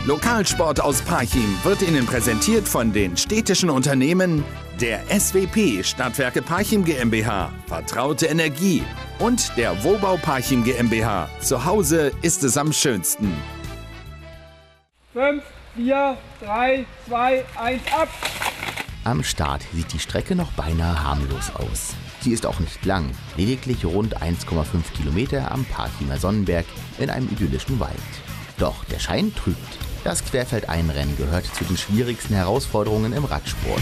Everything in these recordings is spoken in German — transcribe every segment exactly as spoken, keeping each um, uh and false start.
Lokalsport aus Parchim wird Ihnen präsentiert von den städtischen Unternehmen der S W P Stadtwerke Parchim GmbH, vertraute Energie und der Wohnbau Parchim GmbH. Zu Hause ist es am schönsten. fünf, vier, drei, zwei, eins, ab! Am Start sieht die Strecke noch beinahe harmlos aus. Sie ist auch nicht lang, lediglich rund eins Komma fünf Kilometer am Parchimer Sonnenberg in einem idyllischen Wald. Doch der Schein trügt. Das Querfeldeinrennen gehört zu den schwierigsten Herausforderungen im Radsport.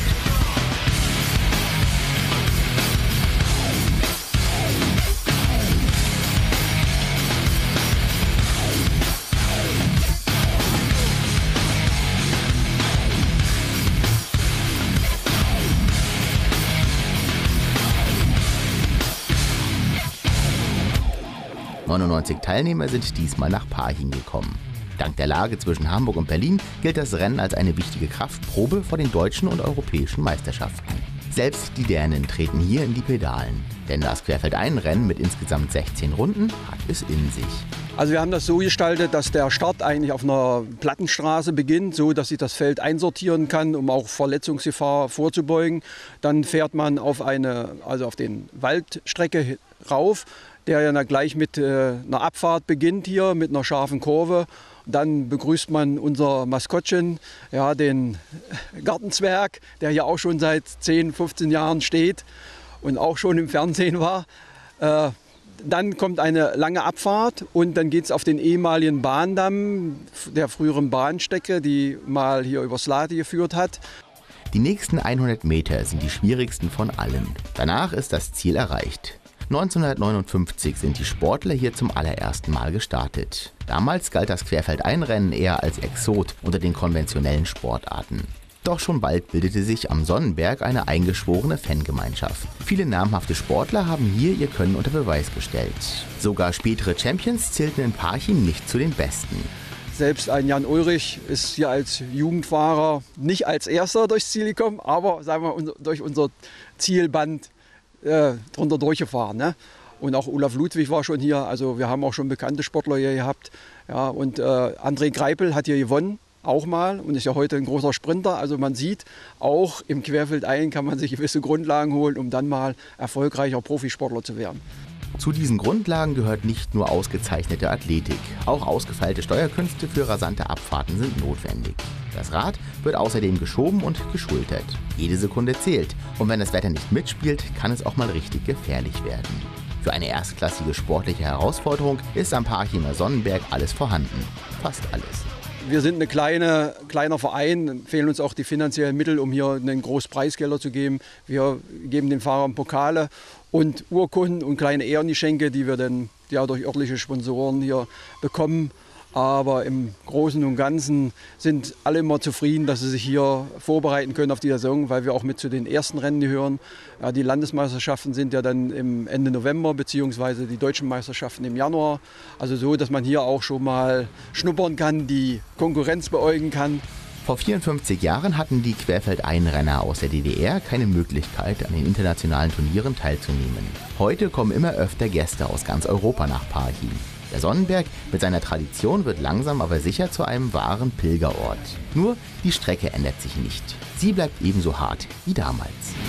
neunundneunzig Teilnehmer sind diesmal nach Parchim gekommen. Dank der Lage zwischen Hamburg und Berlin gilt das Rennen als eine wichtige Kraftprobe vor den deutschen und europäischen Meisterschaften. Selbst die Dänen treten hier in die Pedalen, denn das Querfeldeinrennen mit insgesamt sechzehn Runden hat es in sich. Also wir haben das so gestaltet, dass der Start eigentlich auf einer Plattenstraße beginnt, so dass ich das Feld einsortieren kann, um auch Verletzungsgefahr vorzubeugen. Dann fährt man auf eine, also auf den Waldstrecke rauf, der ja gleich mit äh, einer Abfahrt beginnt hier, mit einer scharfen Kurve. Dann begrüßt man unser Maskottchen, ja, den Gartenzwerg, der hier auch schon seit zehn, fünfzehn Jahren steht und auch schon im Fernsehen war. Äh, dann kommt eine lange Abfahrt und dann geht es auf den ehemaligen Bahndamm der früheren Bahnstrecke, die mal hier übers Lade geführt hat. Die nächsten hundert Meter sind die schwierigsten von allen. Danach ist das Ziel erreicht. neunzehnhundertneunundfünfzig sind die Sportler hier zum allerersten Mal gestartet. Damals galt das Querfeldeinrennen eher als Exot unter den konventionellen Sportarten. Doch schon bald bildete sich am Sonnenberg eine eingeschworene Fangemeinschaft. Viele namhafte Sportler haben hier ihr Können unter Beweis gestellt. Sogar spätere Champions zählten in Parchim nicht zu den Besten. Selbst ein Jan Ulrich ist hier als Jugendfahrer nicht als Erster durchs Ziel gekommen, aber sagen wir, durch unser Zielband Äh, drunter durchgefahren. Ne? Und auch Olaf Ludwig war schon hier, also wir haben auch schon bekannte Sportler hier gehabt. Ja, und äh, André Greipel hat hier gewonnen, auch mal, und ist ja heute ein großer Sprinter. Also man sieht, auch im Querfeldein kann man sich gewisse Grundlagen holen, um dann mal erfolgreicher Profisportler zu werden. Zu diesen Grundlagen gehört nicht nur ausgezeichnete Athletik, auch ausgefeilte Steuerkünste für rasante Abfahrten sind notwendig. Das Rad wird außerdem geschoben und geschultert. Jede Sekunde zählt und wenn das Wetter nicht mitspielt, kann es auch mal richtig gefährlich werden. Für eine erstklassige sportliche Herausforderung ist am Parchimer Sonnenberg alles vorhanden. Fast alles. Wir sind ein kleine, kleiner Verein, fehlen uns auch die finanziellen Mittel, um hier einen großen Preisgelder zu geben. Wir geben den Fahrern Pokale und Urkunden und kleine Ehrengeschenke, die wir dann ja, durch örtliche Sponsoren hier bekommen. Aber im Großen und Ganzen sind alle immer zufrieden, dass sie sich hier vorbereiten können auf die Saison, weil wir auch mit zu den ersten Rennen gehören. Ja, die Landesmeisterschaften sind ja dann im Ende November, beziehungsweise die deutschen Meisterschaften im Januar. Also so, dass man hier auch schon mal schnuppern kann, die Konkurrenz beäugen kann. Vor vierundfünfzig Jahren hatten die Querfeldeinrenner aus der D D R keine Möglichkeit, an den internationalen Turnieren teilzunehmen. Heute kommen immer öfter Gäste aus ganz Europa nach Parchim. Der Sonnenberg mit seiner Tradition wird langsam aber sicher zu einem wahren Pilgerort. Nur die Strecke ändert sich nicht. Sie bleibt ebenso hart wie damals.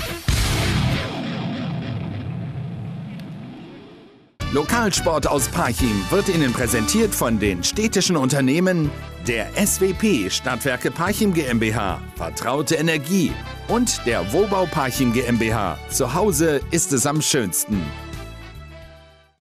Lokalsport aus Parchim wird Ihnen präsentiert von den städtischen Unternehmen der S W P Stadtwerke Parchim GmbH, vertraute Energie und der Wohnbau Parchim GmbH. Zu Hause ist es am schönsten.